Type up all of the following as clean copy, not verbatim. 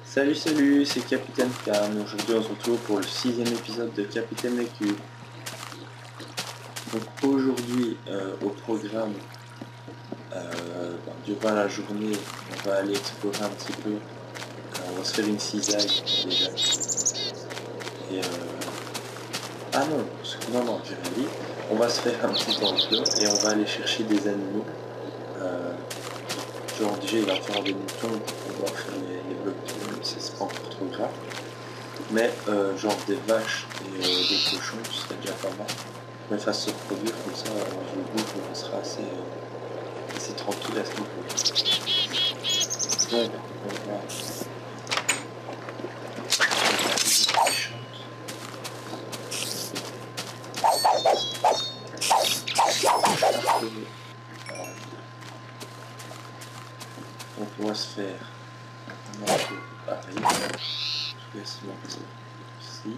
Salut, c'est Capitaine Cam. Aujourd'hui on se retrouve pour le 6e épisode de Capitaine les Cubes. Donc aujourd'hui au programme, durant la journée, on va aller explorer un petit peu. On va se faire une cisaille déjà. Et non, j'ai rien dit. On va se faire un petit enclos et on va aller chercher des animaux. Genre déjà il va falloir des moutons pour pouvoir faire les blocs de même si c'est pas encore trop grave. Mais genre des vaches et des cochons, ce serait déjà pas mal. Mais fasse se reproduire comme ça, je bouffe, on sera assez tranquille à ce niveau-là. Donc on va... Donc on va se faire un peu pareil. Je laisse ici.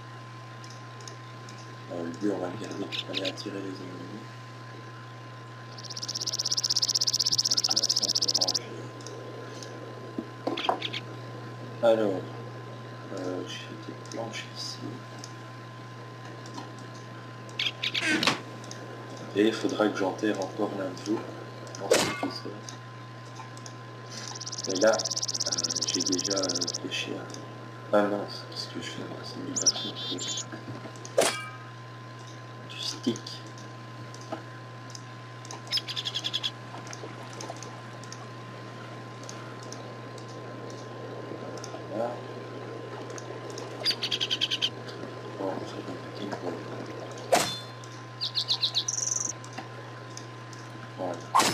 Le but on va le garder pour aller attirer les ennemis. Alors, j'ai des planches ici. Et il faudra que j'enterre encore l'un de vous dans cet épisode. Et là, j'ai déjà pêché à... Ah mince, qu'est-ce que je fais là? C'est du bâton. Du stick. Voilà. On va faire un petit peu. Voilà.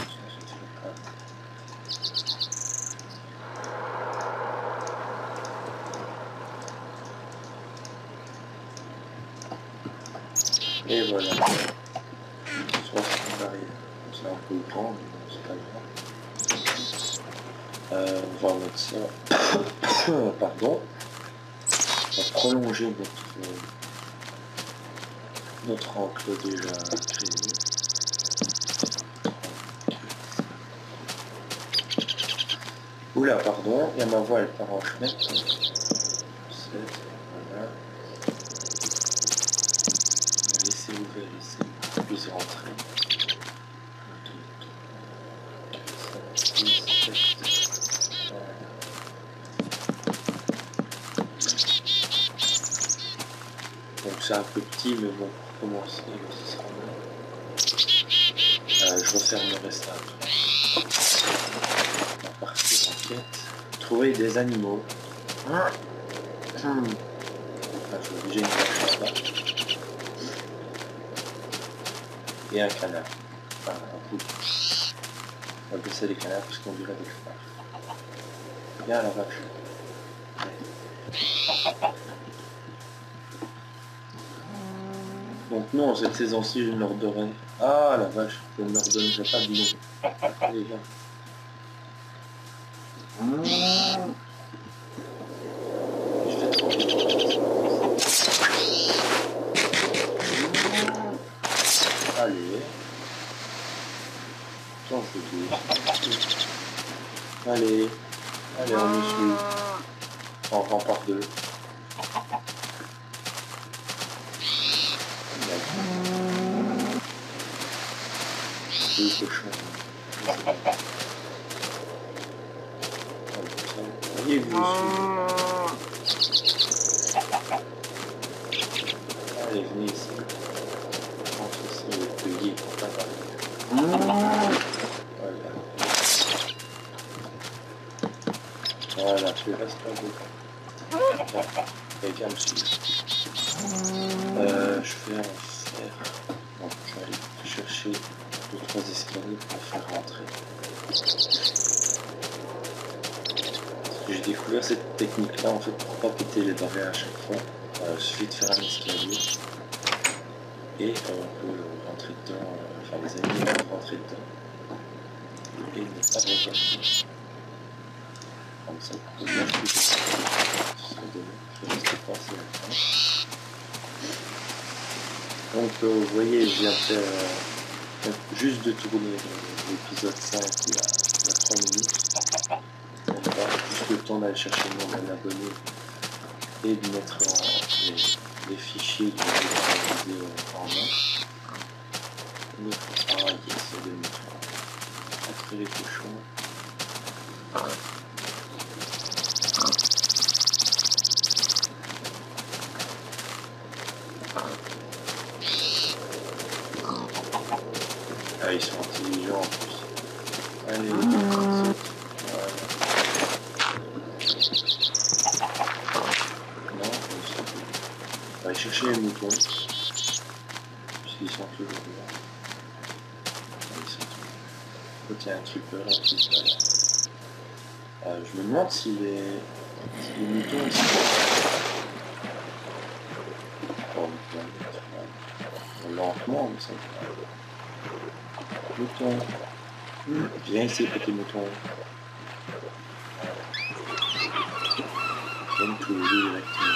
Et voilà. Soit c'est barrière. C'est un peu grand, mais c'est pas grave. On va mettre ça. Pardon. On va prolonger notre enclos déjà créé. Oula, pardon, il y a ma voile par en chemin. Voilà. Laissez ouvert ici, pour puisse rentrer. 1, 2, 3, 4, 5, 6, 7. Donc c'est un peu petit, mais bon, pour commencer, ce sera bien. Je refermerai ça après. On va partir en quête. Trouver des animaux. Je vois déjà une vache là-bas. Et un canard. Enfin, un poule. On va appeler ça des canards parce qu'on dirait des phares. Viens la vache. Donc non, cette saison-ci, je ne leur donnerai... Ah la vache, je ne leur donnerai pas de nom. Allez, viens. Allez. Attends, je vais... Allez, on me suit. On rend par deux. Deux cochons. Voyez, vous allez, venez ici. Je pense que c'est le cueillir pour pas parler. Voilà, tu restes pas beau. Quelqu'un me suit. Je vais en faire... Bon, je vais aller chercher 2-3 escaliers pour faire rentrer. J'ai découvert cette technique là en fait pour pas péter les barrières à chaque fois. Il suffit de faire un escalier et on peut rentrer dedans, enfin les ennemis peuvent rentrer dedans et ne pas repasser. Comme ça, pour que moi je puisse se donner, je vais rester passer là-dedans. Donc vous voyez, je viens de faire juste de tourner l'épisode 5 il y a 3 minutes. On va jusqu'au le temps d'aller chercher le nom d'un abonné et de mettre les fichiers de la vidéo en main. Donc, ah yes, il y a des moutons. Entre les cochons. Ah, ils sont intelligents en plus. Allez, saute. Voilà. Non, ils sont plus. On va aller chercher les moutons. Puisqu'ils sont toujours là. Ils sont toujours là. Quand il y a un creeper, un creeper. Je me demande si les moutons ils sont... Oh, lentement, mais ça. Mouton. Viens ici, petit mouton. Viens tous les deux directement.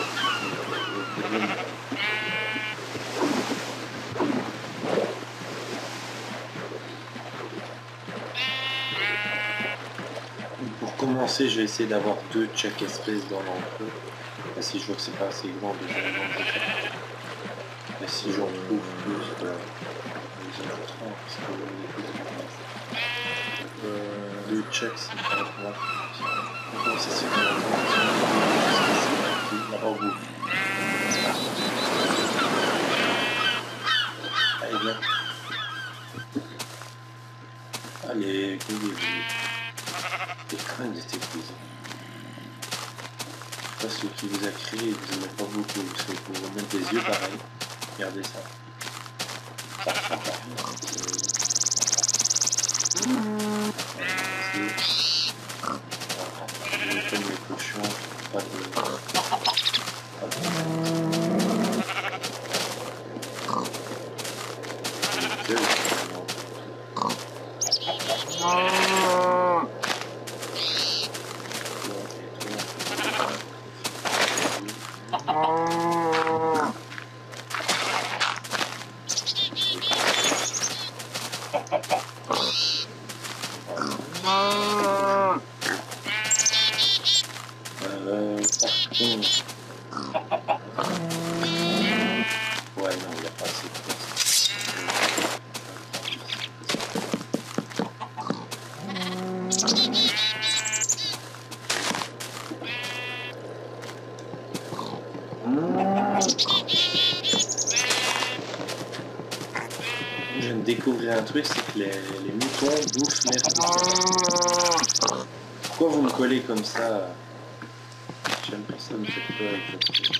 Pour commencer, je vais essayer d'avoir 2 de chaque espèce dans l'enclos. Et si je vois que c'est pas assez grand, déjà et si j'en trouve plus, ils en trouveront, parce que les 2 de chaque, c'est pas grave. Comment ça se fait oh, vous. Allez, viens. Allez, quand même d'été épuisé. Je sais pas ce qui vous a créé, vous n'aimez pas beaucoup, parce que pour vous mettre des yeux pareil, regardez ça. Ça ressemble à rien. Comme les cochons, pas de... Ouais, non, il n'y a pas assez de place. Je viens de découvrir un truc, c'est que les moutons bouffent l'herbe. Pourquoi vous me collez comme ça? J'aime pas ça, me fait peur avec votre truc.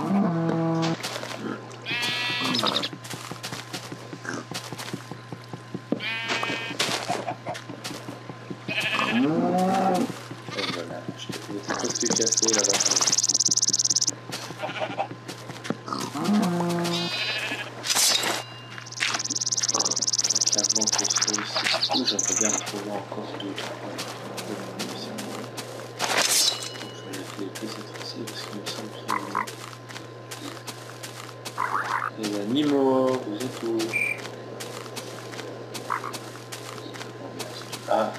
Et voilà, je te fais presque casser là-bas. Avant qu'on se réussisse tout, j'aimerais bien trouver encore 2-3. Je vais les clés cette fois-ci parce qu'il me semble qu'il y a les animaux, vous êtes où? Ah,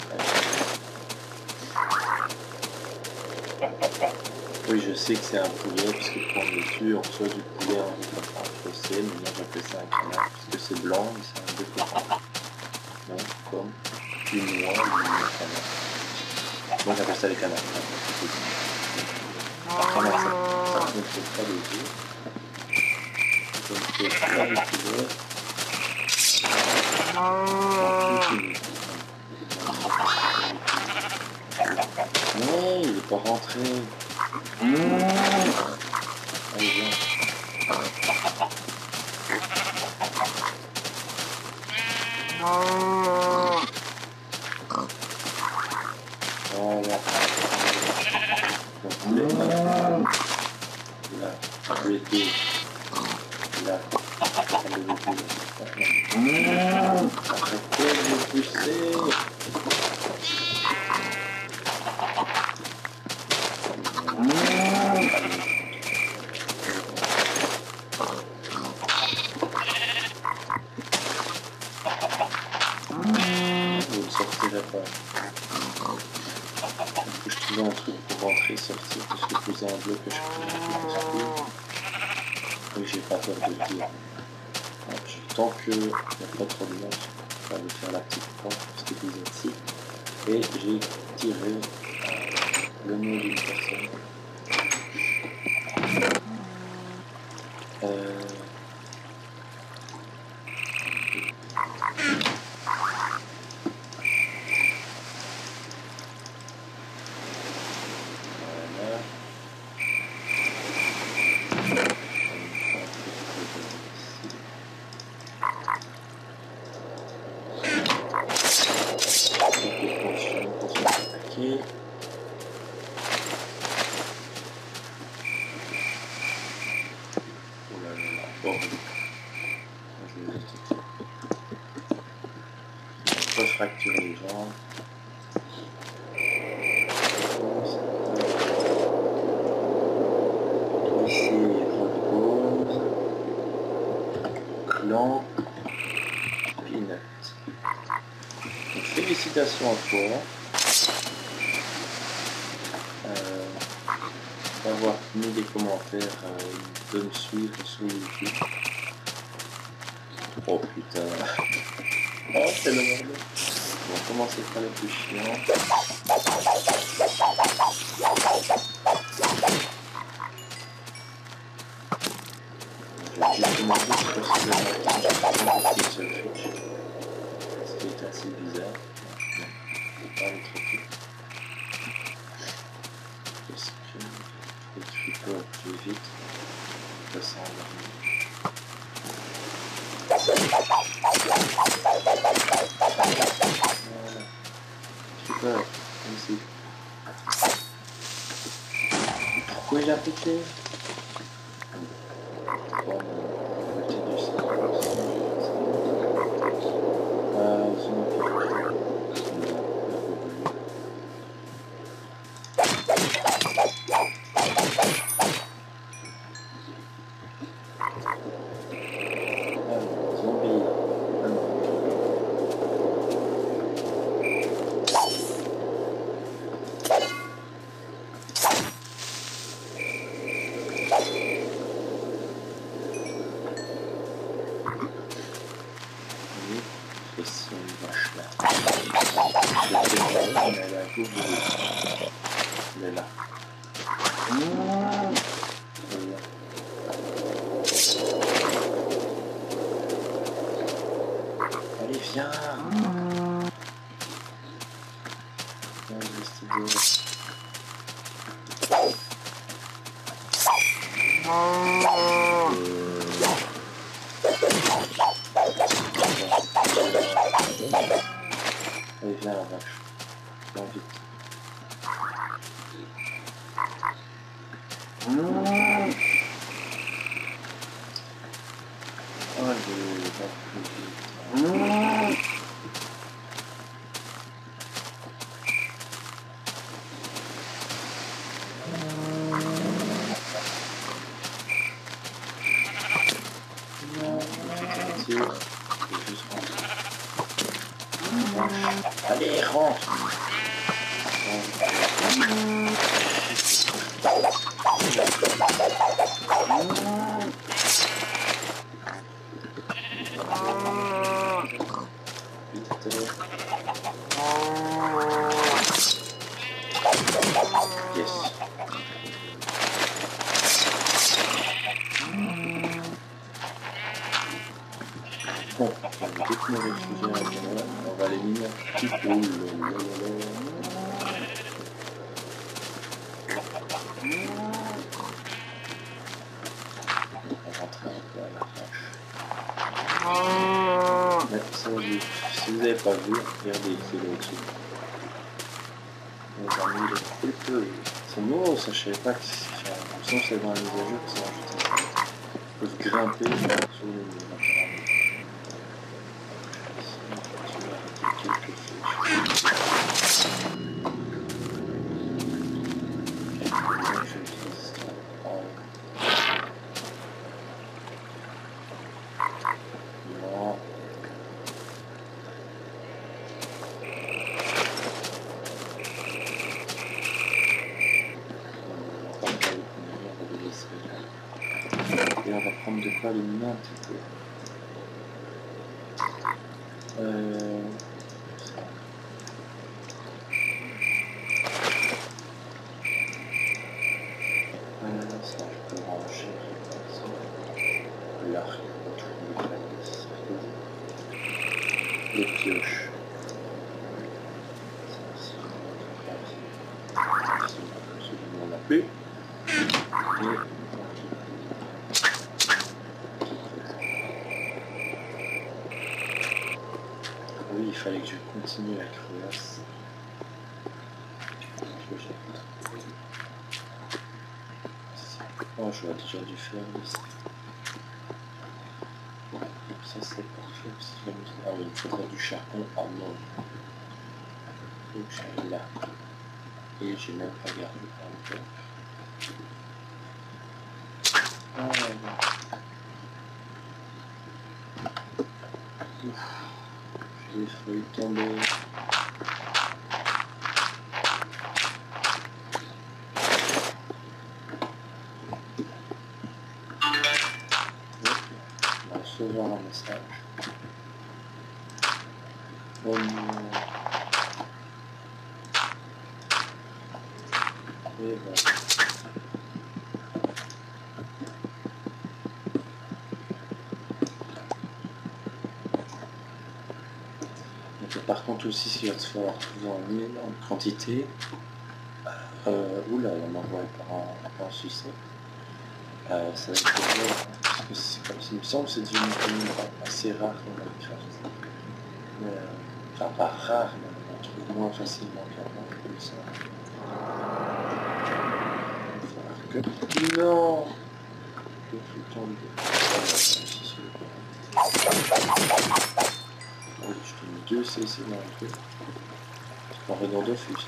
oui, je sais que c'est un poulet, parce que quand on le tue, on reçoit du poulet en procès, mais moi j'appelle ça un canard, parce que c'est blanc, mais c'est un découpant. Donc, comme une noix ou une canard. Moi j'appelle ça les canards. Par contre, ça ne fait pas les yeux. Donc, c'est pas le poulet. Non, il n'est pas rentré. Allez, viens. Voilà. Donc, là, les deux. Là, arrêtez de me pousser. Vous ne sortirez pas. Je trouve Dans un truc pour rentrer et sortir, parce que poser un bloc à chaque fois. Oui, j'ai pas peur de le dire. Tant qu'il n'y a pas trop de monde, on va faire la petite porte, parce que vous êtes ici. Et j'ai tiré le nom d'une personne. Pas fracturer les jambes. Ici, repose. Clan. Peanut. Donc, félicitations à toi. D'avoir mis des commentaires de me suivre sur YouTube. Oh putain. Oh, c'est le bordel. On va commencer par le plus chiant. Je vais juste demander si je peux se une seule fiche. Ce qui est assez bizarre. Non, pas le troquer. Qu'est-ce que le tripot plus vite. Ça s'endormir. Super, ici. Pourquoi il a pété? Bon, elle est là. Allez, viens. Allez, viens la vache. Viens vite. Allez, va plus vite. Allez, rentre. Yes. Bon, dès que nos réfugiés on va les miner un petit peu. On va rentrer un peu à la vache. Mais ça, si vous n'avez pas vu, regardez ici là-dessus. On a mis le peu. C'est nouveau, ça je savais pas que c'est c'est dans la mise à jour que ça rajouté ça. Ils peuvent grimper sur les murs. Quelques flèches. Non. les miner un petit peu. Ça. Ça, je peux ranger comme ça. L'arc, les pioches. On n'a plus. Et oui, il fallait que je continue la crevasse. Oh, j'aurais déjà dû faire ici. Ça c'est parfait. Ah oui, il me faudrait du charbon à mort. Donc j'arrive là. Et j'ai même pas gardé encore. Ah ouais. J'ai des feuilles tombées. On va recevoir un message. Oh non. Et voilà. Par contre aussi, s'il va se falloir trouver en énorme quantité, oula, on m'envoie par un succès. Ça va être dur, parce que c'est comme il me semble que c'est devenu assez rare dans Minecraft. Mais, enfin pas rare, mais on trouve moins facilement qu'avant, comme ça. Il va falloir que... Non, il faut le temps de... Oui, je te mets 2 CC dans le truc. En venant d'office.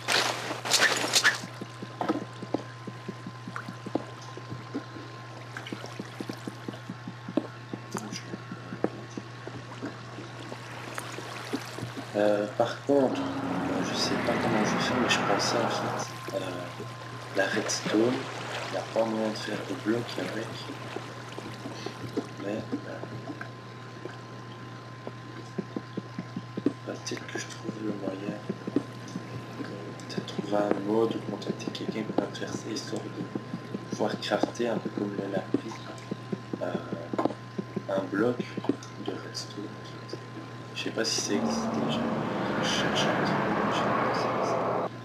Par contre, je sais pas comment je fais, mais je pensais en fait la redstone, il n'y a pas moyen de faire des blocs avec, mais peut-être que je trouve le moyen, peut-être trouver un mode ou contacter quelqu'un pour me faire ça, histoire de pouvoir crafter un peu comme le lapis, un bloc de redstone. Je sais pas si ça existe déjà, je cherche un petit peu, je sais pas si ça existe.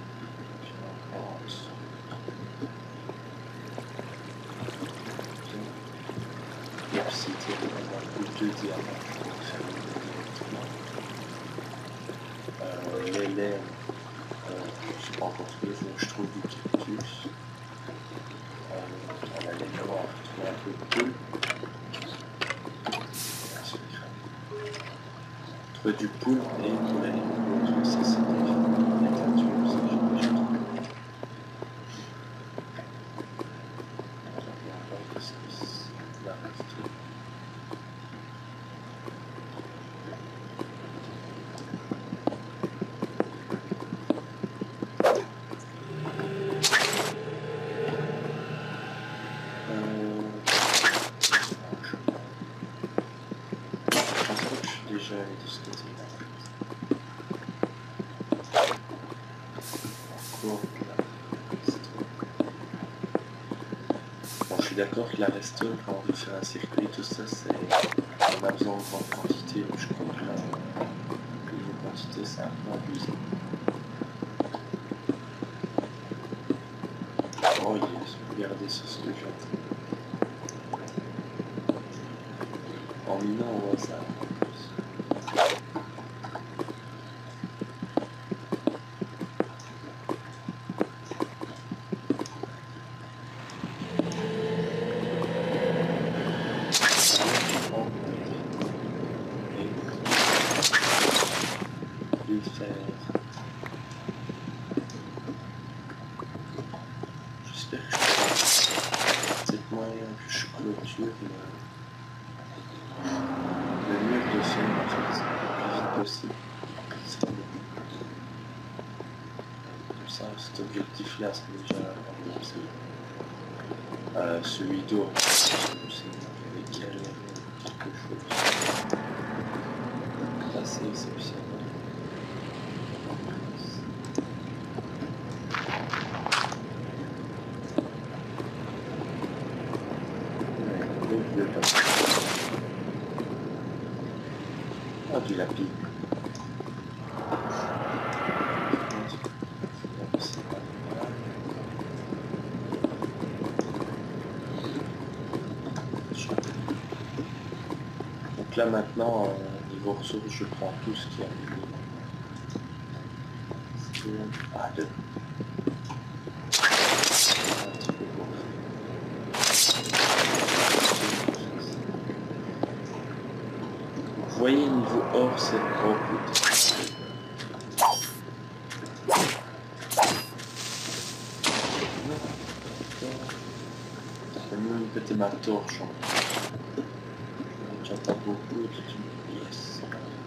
Deux diamants pour faire les laines, je sais pas encore trouvé, je trouve du cactus, on a les noirs, je trouve un peu de poule, trouver du poule et pour la laine, ça c'est des teinture, ça j'ai déjà trouvé. La reste. Déjà allé de ce côté-là. Bon, je suis d'accord que la redstone, quand on veut faire un circuit, tout ça, c'est on a besoin de grande quantité, donc je crois que là, niveau quantité, c'est un peu abusé. Oh yes, regardez sur ce que j'ai en minant au hasard. J'espère que je pourrai peut-être moyen que je clôture le mur de fer en fait, le plus vite possible. Comme ça, cet objectif-là, c'est déjà remboursé. Celui d'eau, c'est avec quel Là, c'est exceptionnel. Ah, du lapis. Donc là maintenant, niveau ressources, je prends tout ce qui est ah, deux. Un petit peu pour vous voyez, niveau or, c'est beaucoup. Je vais même péter ma torche. J'en ai pas beaucoup. Yes.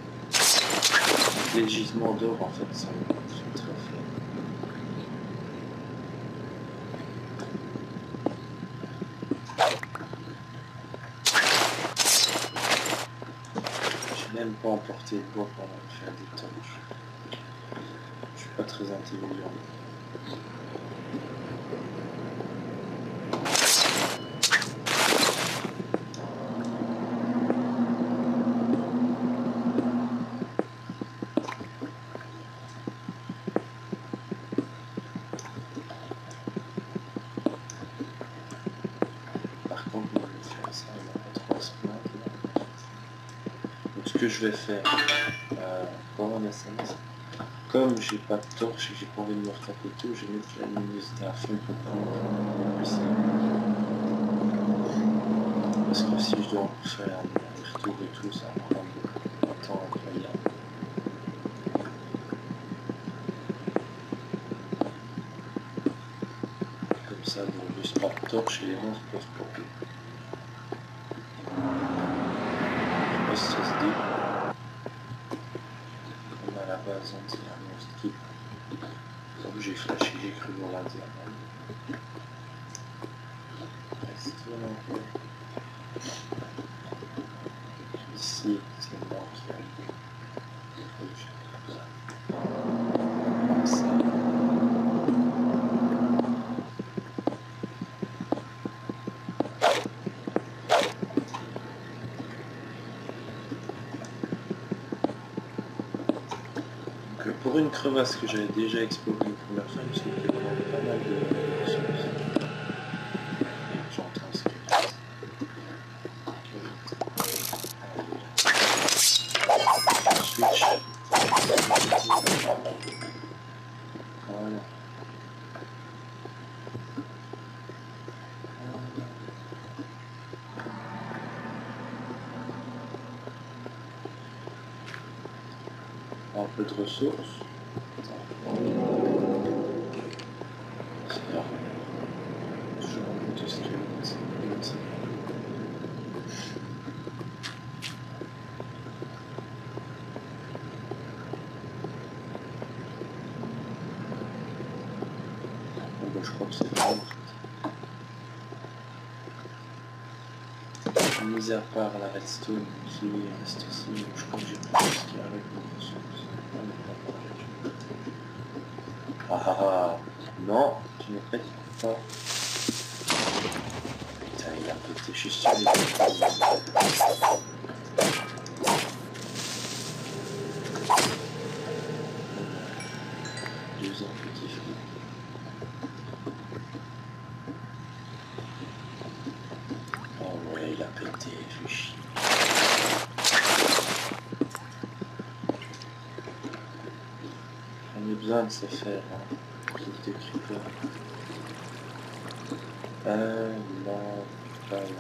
Les gisements d'or, en fait, sont très faibles. J'ai même pas emporté le bois pour faire des torches. Je suis pas très intelligent. Par contre, je vais faire ça, il y a 3 semaines. Donc ce que je vais faire, comment on a ça? Comme j'ai pas de torche et que j'ai pas envie de me retaper tout, je vais mettre la luminosité à fond pour prendre plus simple. Parce que si je dois faire un retour et tout, ça va prendre un temps incroyable. Comme ça, donc juste pas de torche et les monstres peuvent popper. SSD. On a la base, on dit un monstre qui. Donc j'ai flashé, j'ai cru voir la diamant. Ici, c'est moi qui ai comme ça. Donc, pour une crevasse que j'avais déjà explorée une première fois, il me semble qu'il y avait pas mal de ressources. J'entends ce qu'il y a. Switch. Voilà. Un peu de ressources. Toujours un peu de squelette. Je crois que c'est bon. Mis à part la redstone qui reste ici, je crois que j'ai plus ce qui arrive aux ressources. Ah ah ah, non, tu ne pètes pas. Putain, il a pété, je suis sûr qu'il a pété. Deux ans petit fou. Oh ouais, il a pété, je suis chier. On a besoin de se faire plus de creeper. Là, pas là.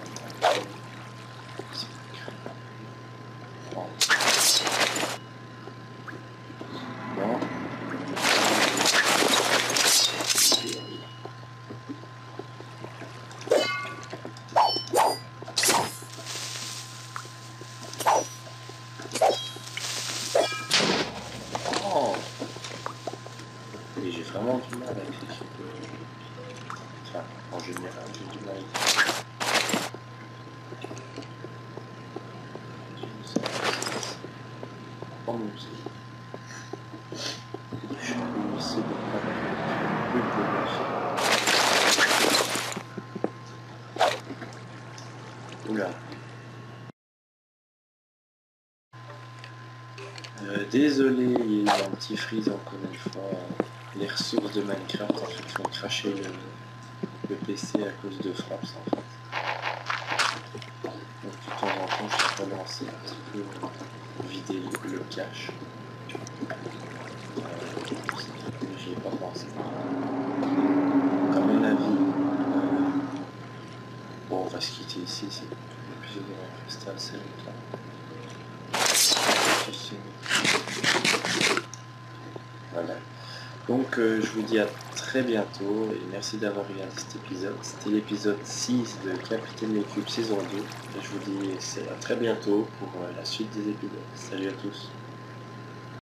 Oh. Non. Oh. Et j'ai vraiment du mal avec les creepers. Enfin, en général, j'ai du mal avec les creepers. en musée. Je vais essayer de prendre plus de oula. Désolé, il y a eu un petit freeze encore une fois. Les ressources de Minecraft en fait font cracher le PC à cause de fraps en fait. Donc de temps en temps je dois relancer un petit peu, vider le cache. J'y ai pas pensé. À mon avis, bon on va se quitter ici, l'épisode va rester assez longtemps. Voilà. Donc je vous dis à très bientôt et merci d'avoir regardé cet épisode. C'était l'épisode 6 de Capitaine Les Cubes saison 2. Et je vous dis à très bientôt pour la suite des épisodes. Salut à tous.